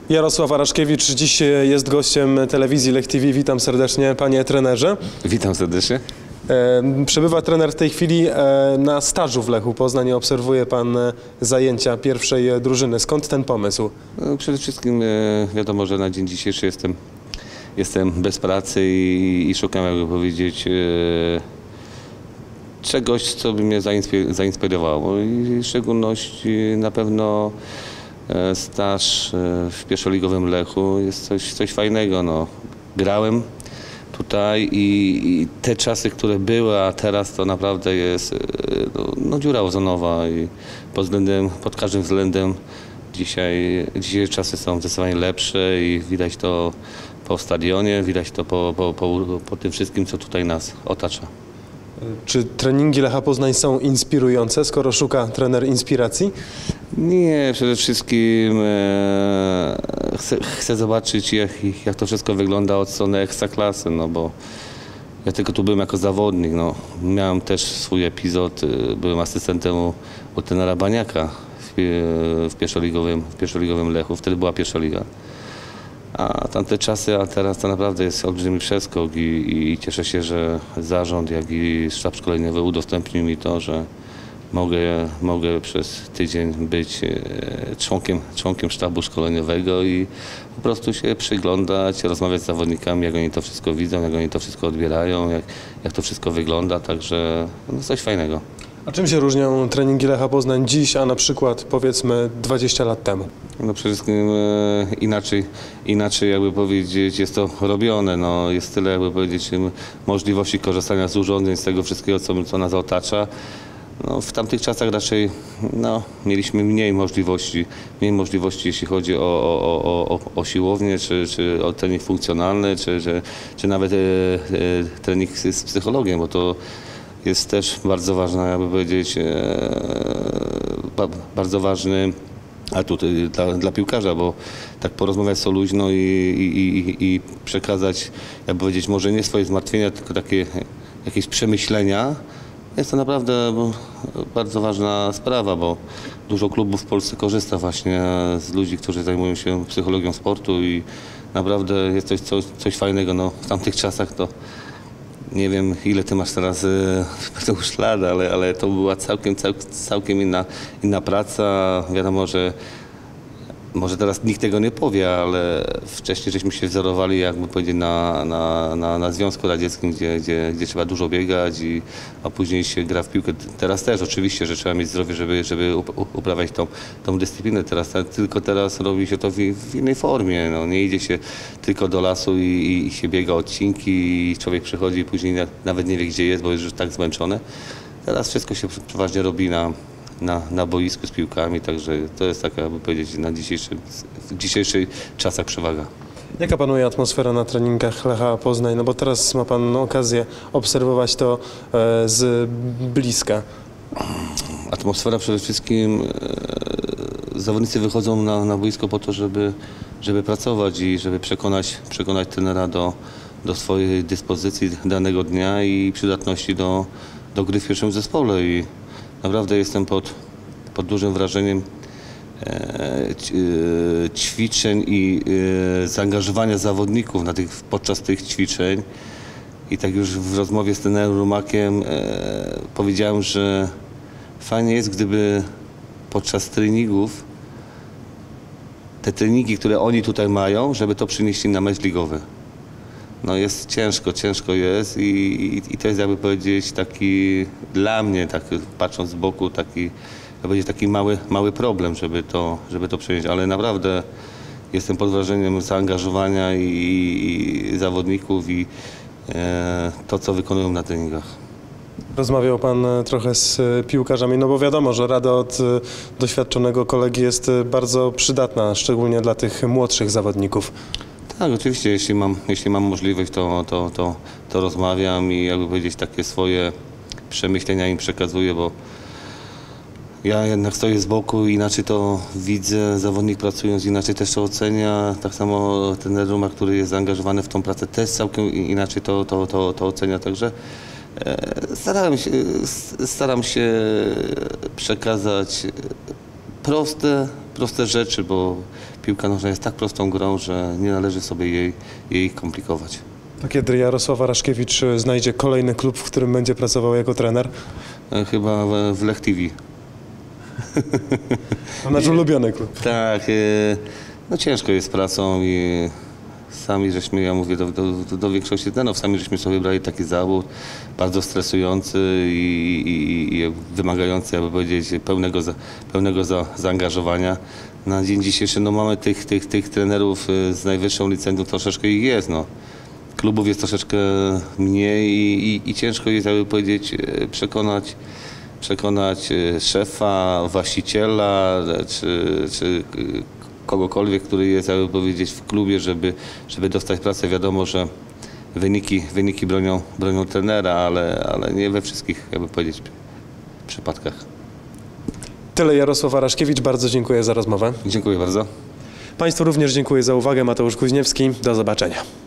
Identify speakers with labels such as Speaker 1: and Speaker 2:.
Speaker 1: Jarosław Araszkiewicz dziś jest gościem telewizji Lech TV. Witam serdecznie, panie trenerze.
Speaker 2: Witam serdecznie.
Speaker 1: Przebywa trener w tej chwili na stażu w Lechu Poznań. Obserwuje pan zajęcia pierwszej drużyny. Skąd ten pomysł?
Speaker 2: No, przede wszystkim wiadomo, że na dzień dzisiejszy jestem bez pracy i szukam, jakby powiedzieć, czegoś, co by mnie zainspirowało. I w szczególności na pewno staż w pierwszoligowym Lechu jest coś fajnego. No, grałem tutaj i te czasy, które były, a teraz to naprawdę jest dziura ozonowa i pod każdym względem dzisiaj czasy są zdecydowanie lepsze i widać to po stadionie, widać to po tym wszystkim, co tutaj nas otacza.
Speaker 1: Czy treningi Lecha Poznań są inspirujące, skoro szuka trener inspiracji?
Speaker 2: Nie, przede wszystkim chcę zobaczyć, jak to wszystko wygląda od strony ekstraklasy, no bo ja tylko tu byłem jako zawodnik, no. Miałem też swój epizod, byłem asystentem u trenera Baniaka w pierwszoligowym Lechu, wtedy była pierwsza liga. A tamte czasy, a teraz to naprawdę jest olbrzymi przeskok i cieszę się, że zarząd, jak i sztab szkoleniowy udostępnił mi to, że mogę przez tydzień być członkiem sztabu szkoleniowego i po prostu się przyglądać, rozmawiać z zawodnikami, jak oni to wszystko widzą, jak oni to wszystko odbierają, jak to wszystko wygląda, także no, coś fajnego.
Speaker 1: A czym się różnią treningi Lecha Poznań dziś, a na przykład powiedzmy 20 lat temu?
Speaker 2: No przede wszystkim inaczej jakby powiedzieć jest to robione, no jest tyle jakby powiedzieć możliwości korzystania z urządzeń, z tego wszystkiego co nas otacza. No, w tamtych czasach raczej mieliśmy mniej możliwości jeśli chodzi o siłownię, czy o trening funkcjonalny, czy nawet trening z psychologiem, bo to jest też bardzo ważna, jakby powiedzieć, bardzo ważny atut dla piłkarza, bo tak porozmawiać so luźno i przekazać, jakby powiedzieć, może nie swoje zmartwienia, tylko takie jakieś przemyślenia. Jest to naprawdę bardzo ważna sprawa, bo dużo klubów w Polsce korzysta właśnie z ludzi, którzy zajmują się psychologią sportu i naprawdę jest coś fajnego. No, w tamtych czasach to nie wiem, ile ty masz teraz już lat, ale to była całkiem inna praca. Wiadomo, że może teraz nikt tego nie powie, ale wcześniej żeśmy się wzorowali, jakby powiedzieć, na Związku Radzieckim, gdzie trzeba dużo biegać, a później się gra w piłkę. Teraz też oczywiście, że trzeba mieć zdrowie, żeby uprawiać tą dyscyplinę. Tylko teraz robi się to w innej formie. No, nie idzie się tylko do lasu i się biega odcinki i człowiek przychodzi i później nawet nie wie, gdzie jest, bo jest już tak zmęczony. Teraz wszystko się przeważnie robi na boisku z piłkami, także to jest taka, jakby powiedzieć, w dzisiejszych czasach przewaga.
Speaker 1: Jaka panuje atmosfera na treningach Lecha Poznań? No bo teraz ma pan okazję obserwować to z bliska.
Speaker 2: Atmosfera przede wszystkim, zawodnicy wychodzą na boisko po to, żeby pracować i żeby przekonać trenera do swojej dyspozycji danego dnia i przydatności do gry w pierwszym zespole. I naprawdę jestem pod dużym wrażeniem ćwiczeń i zaangażowania zawodników podczas tych ćwiczeń. I tak już w rozmowie z trenerem Rumakiem powiedziałem, że fajnie jest, gdyby podczas treningów te treningi, które oni tutaj mają, żeby to przynieśli na mecz ligowy. No jest ciężko jest i to jest, jakby powiedzieć, taki dla mnie, tak patrząc z boku, taki mały problem, żeby to przenieść, ale naprawdę jestem pod wrażeniem zaangażowania i zawodników i to, co wykonują na treningach.
Speaker 1: Rozmawiał pan trochę z piłkarzami, no bo wiadomo, że rada od doświadczonego kolegi jest bardzo przydatna, szczególnie dla tych młodszych zawodników.
Speaker 2: Tak, oczywiście, jeśli mam możliwość, to rozmawiam i, jakby powiedzieć, takie swoje przemyślenia im przekazuję, bo ja jednak stoję z boku i inaczej to widzę, zawodnik pracując inaczej też to ocenia, tak samo trener Rumak, który jest zaangażowany w tą pracę, też całkiem inaczej to ocenia, także staram się przekazać proste, proste rzeczy, bo piłka nożna jest tak prostą grą, że nie należy sobie jej komplikować.
Speaker 1: To kiedy Jarosław Araszkiewicz znajdzie kolejny klub, w którym będzie pracował jako trener?
Speaker 2: Chyba w Lech TV.
Speaker 1: To nasz ulubiony klub.
Speaker 2: Tak, no ciężko jest z pracą i sami żeśmy, ja mówię do większości trenerów, sami żeśmy sobie wybrali taki zawód, bardzo stresujący i wymagający, jakby powiedzieć, pełnego zaangażowania. Na dzień dzisiejszy no, mamy tych trenerów z najwyższą licencją, troszeczkę ich jest. No. Klubów jest troszeczkę mniej i ciężko jest, jakby powiedzieć, przekonać szefa, właściciela czy kogokolwiek, który jest, jakby powiedzieć, w klubie, żeby dostać pracę. Wiadomo, że wyniki bronią trenera, ale nie we wszystkich, jakby powiedzieć, przypadkach.
Speaker 1: Tyle Jarosław Araszkiewicz, bardzo dziękuję za rozmowę.
Speaker 2: Dziękuję bardzo.
Speaker 1: Państwu również dziękuję za uwagę. Mateusz Kuźniewski, do zobaczenia.